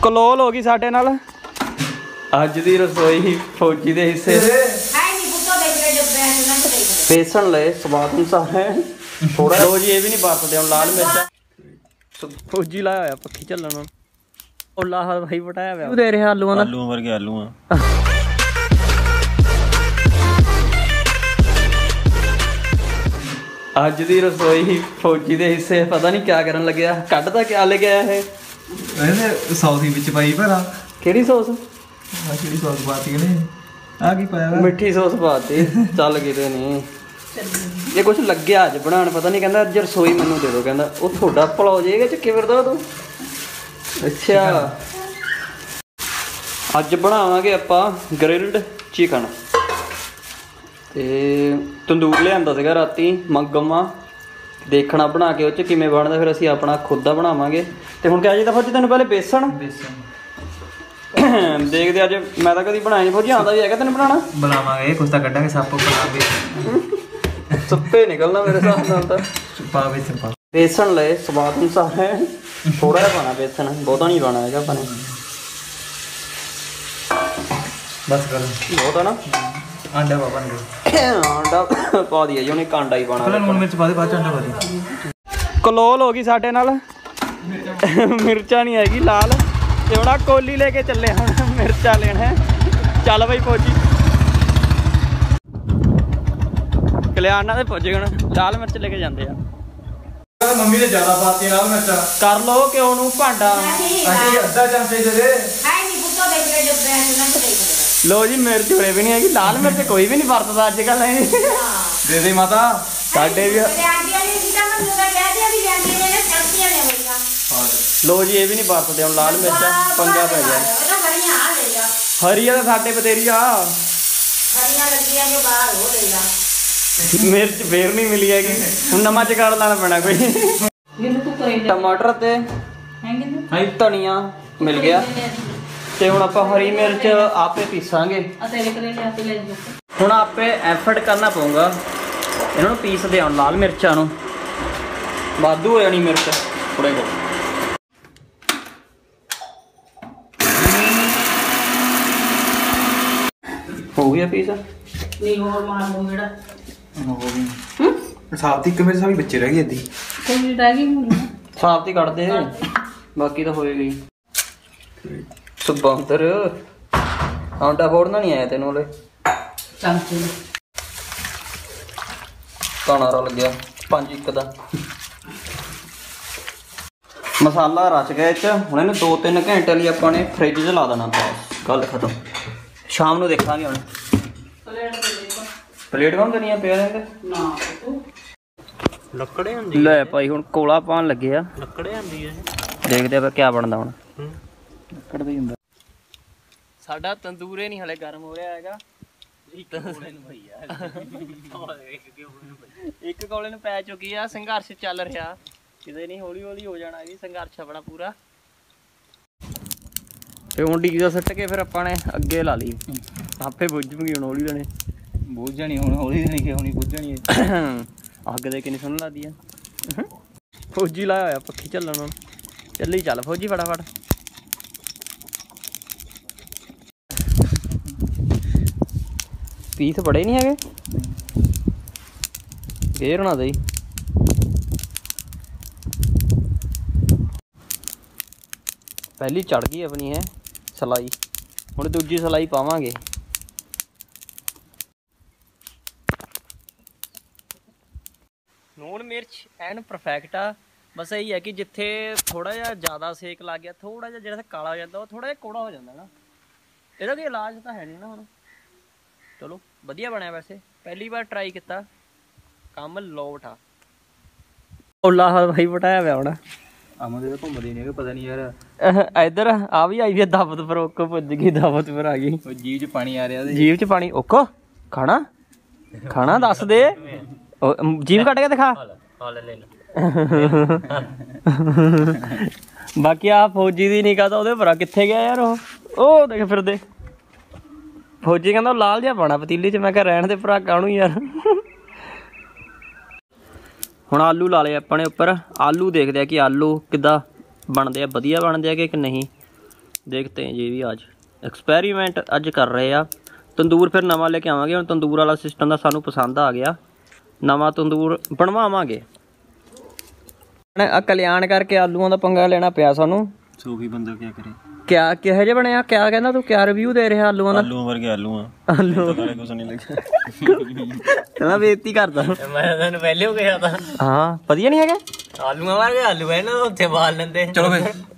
कलोल हो गई साडे नाल अज दी रसोई फौजी दे हिस्से बेसन ले स्वाद अनुसार है थोड़ा लो जी। ये भी नहीं बरतते हम लाल मिर्च फौजी लाया होया पक्की चलन और लाह भाई बटाया होया दे रहे आलू ना आलू वर्गे आलू अज दी रसोई फौजी दे हिस्से पता नहीं क्या करन लग्या कटदा क्या ले गया है सौस विच पाई भरा केड़ी सौस केड़ी सौस पाती ने आ की पाया मिठी सौस पाती चल किते नहीं ये कुछ लग्या अज बनाण पता नहीं कहंदा अज रसोई मैनू दे दो कहंदा ओ थोड़ा भला हो जाएगा चक्के फिरदा तू अच्छा अज बनावांगे आपां ग्रिल्ड चिकन ते तंदूर लिआंदा सीगा राती मगमा देखना बना के उस किवें बनदा फिर असीं अपना खुद दा बनावांगे ते हुण क्या चाहीदा फौजी तैनूं पहले बेसन देखते अज मैं तो कभी बनाया नहीं फौजी आंदा भी है तेन बनाना बनावांगे कुछ तो कड्डांगे सप बनावे सुप्पे निकलना मेरे हिसाब नाल तो पा बेसन पा बेसन ले स्वाद अनुसार है थोड़ा जिहा पाना बेसन बहुता नहीं पाना है अपने बस कर बहुत है ना अंडा पा बन गया अंडा पा दिया जी उन्हें कांडा ही पाना लूण मिर्च पा दे बाद अंडा पा दे कलोल हो गई साडे नाल मिर्चा नहीं हैगी लाल ते हुण कोली लेके चले हम मिर्चा लेना है चल भाई फौजी कल्याणा दे पुज गए लाल मिर्च लेके जाते हैं मम्मी ने ज्यादा पाती लाल मिर्च कर लो क्यों नू भांडा आंटी अद्धा चमचे दे दे लो जी मिर्च होले भी नहीं है लाल मिर्च कोई भी नहीं वरतदा अजकल दे दे माता साडे भी लो जी ये भी नहीं वरतते हम लाल मिर्च पंगा पै गया हरिया तो साडे बतेरिया मिर्च फिर नहीं मिली हैगी हुण नवां जुगाड़ लाना पैना कोई टमाटर ते धनिया मिल गया ते हुण आपां हरी मिर्च आपे पीसांगे हुण आपे एफर्ट करना पऊगा इन्हां नूं पीसदे आउण लाल मिर्चां नूं वाधू हो जानी मिर्च थोड़े को हो गया पीस नहीं और मार दो मेरा साफ ती मिर्च सारी बच्चे रह गई अद्धी कोई रह गई साफ ती कट दे बाकी तो होएगी सुबंतर आंटा फोड़ना नहीं आया तेन वाले चमचे काना रल गया 5-1 का मसाला रच गया इस हुण इहनूं 2-3 घंटे लिए अपने फ्रिज च ला देना बस गल खत्म शाम नूं देखांगे हुण प्लेट कौन देनी है पे लकड़े हुंदी ले भाई हुण कोला पान लगे आ लकड़े हुंदी है देखदे आ क्या बनदा हुण लकड़ दा ही हुंदा साडा तंदूरे नहीं हले गर्म हो रहा हैगा एक कोले नूं पै चुकी आ संघर्ष चल रहा किते नहीं हौली हौली हो जाना भी संघर्ष अपना पूरा ते हुण डीजल सट्ट के फिर आपां ने अगे ला ली आपे बुझ जूगी हुण हौली देने बुझ जानी हुण हौली देनी कि हुणी बुझ जानी अग दे किन्नी सुन लादी है फौजी लाया होया पक्की चलन हुण चली चल फौजी फटाफट पीस बड़े नहीं है घेर होना दई पहली चढ़ गई अपनी है सलाई हुण दूजी सलाई पावांगे लूण मिर्च एन परफेक्ट आ बस यही है कि जिथे थोड़ा जिहा ज़्यादा सेक लग गया थोड़ा जिहा जिहड़ा काला हो जाता थोड़ा जिहा कौड़ा हो जाता ना ਇਹਦਾ कोई इलाज तो है नहीं ना हुण चलो वधिया बनया वैसे पहली बार ट्राई किया काम लोट आ ओला भाई बटाया पिया होना घूमदी नहीं पता नहीं यार इधर आ भी आई दावत पर ओको पुज गई दावत पर आ गई जीव च पानी आ रहा जीव च पानी ओको खाना खाना दस दे जीव कट के दिखा बाकी आ फौजी दी निगाह तो ओहदे पर कित्थे गया यार ओ देख फिर दे फौजी कहंदा लाल जिहा पाना पतीली च मैं कह रहण दे भरा काहनूं यार हुण आलू ला लए अपने उपर आलू देखते हैं कि आलू किद्दां बनते हैं वधिया बनते हैं कि नहीं देखते हैं ये भी आज एक्सपेरीमेंट अज कर रहे आ। तंदूर फिर नवा लेके आवांगे। हुण तंदूर वाला सिस्टम दा सानू पसंद आ गया, नवा तंदूर बनवावांगे। कल्याण करके आलूआं दा पंगा लेना पिया सानू। सूफी बंदा क्या करे। क्या किहो जिहा बनया? क्या कहना तू? क्या रिव्यू दे रहा आलूआं दा? आलू वर्गे आलू आलू कुछ नहीं लगा। मैं बेइज्जती करदा। मैं तैਨੂੰ ਪਹਿਲੇ ਹੋ ਗਿਆ ਤਾਂ हाँ वधिया नहीं है? ਆਲੂਆਂ ਵਰਗੇ ਆਲੂ ਐ ਨਾ ਉੱਥੇ ਬਾਲ ਲੈਂਦੇ। ਚਲੋ ਫਿਰ